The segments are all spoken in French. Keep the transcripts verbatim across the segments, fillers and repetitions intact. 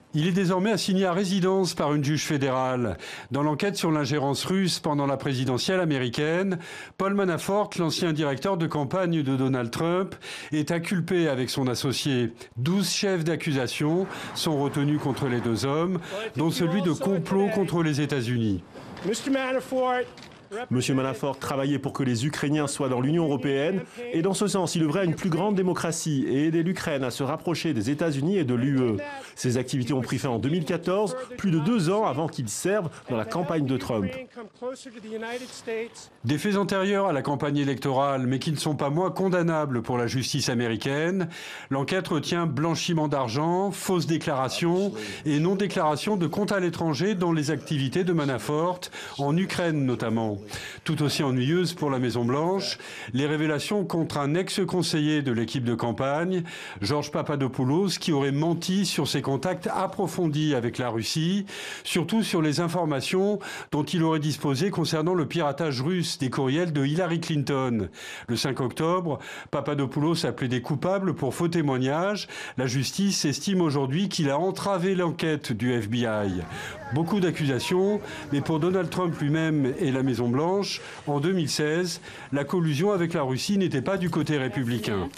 Il est désormais assigné à résidence par une juge fédérale. Dans l'enquête sur l'ingérence russe pendant la présidentielle américaine, Paul Manafort, l'ancien directeur de campagne de Donald Trump, est inculpé avec son associé. Douze chefs d'accusation sont retenus contre les deux hommes, dont celui de complot contre les États-Unis. Monsieur Manafort travaillait pour que les Ukrainiens soient dans l'Union européenne et dans ce sens, il œuvrait à une plus grande démocratie et aider l'Ukraine à se rapprocher des États-Unis et de l'U E. Ces activités ont pris fin en deux mille quatorze, plus de deux ans avant qu'il serve dans la campagne de Trump. Des faits antérieurs à la campagne électorale, mais qui ne sont pas moins condamnables pour la justice américaine. L'enquête retient blanchiment d'argent, fausses déclarations et non-déclaration de comptes à l'étranger dans les activités de Manafort, en Ukraine notamment. Tout aussi ennuyeuse pour la Maison-Blanche, les révélations contre un ex-conseiller de l'équipe de campagne, George Papadopoulos, qui aurait menti sur ses contacts approfondis avec la Russie, surtout sur les informations dont il aurait disposé concernant le piratage russe des courriels de Hillary Clinton. Le cinq octobre, Papadopoulos a plaidé coupable pour faux témoignages. La justice estime aujourd'hui qu'il a entravé l'enquête du F B I. Beaucoup d'accusations, mais pour Donald Trump lui-même et la Maison-Blanche, en deux mille seize, la collusion avec la Russie n'était pas du côté républicain.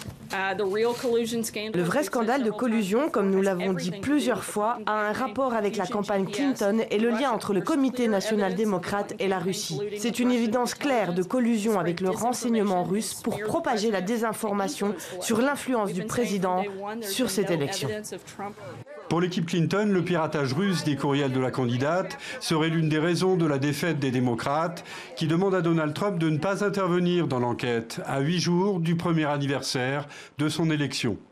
Le vrai scandale de collusion, comme nous l'avons dit plusieurs fois, a un rapport avec la campagne Clinton et le lien entre le Comité national démocrate et la Russie. C'est une évidence claire de collusion avec le renseignement russe pour propager la désinformation sur l'influence du président sur cette élection. Pour l'équipe Clinton, le piratage russe des courriels de la candidate serait l'une des raisons de la défaite des démocrates qui demandent à Donald Trump de ne pas intervenir dans l'enquête à huit jours du premier anniversaire de son élection.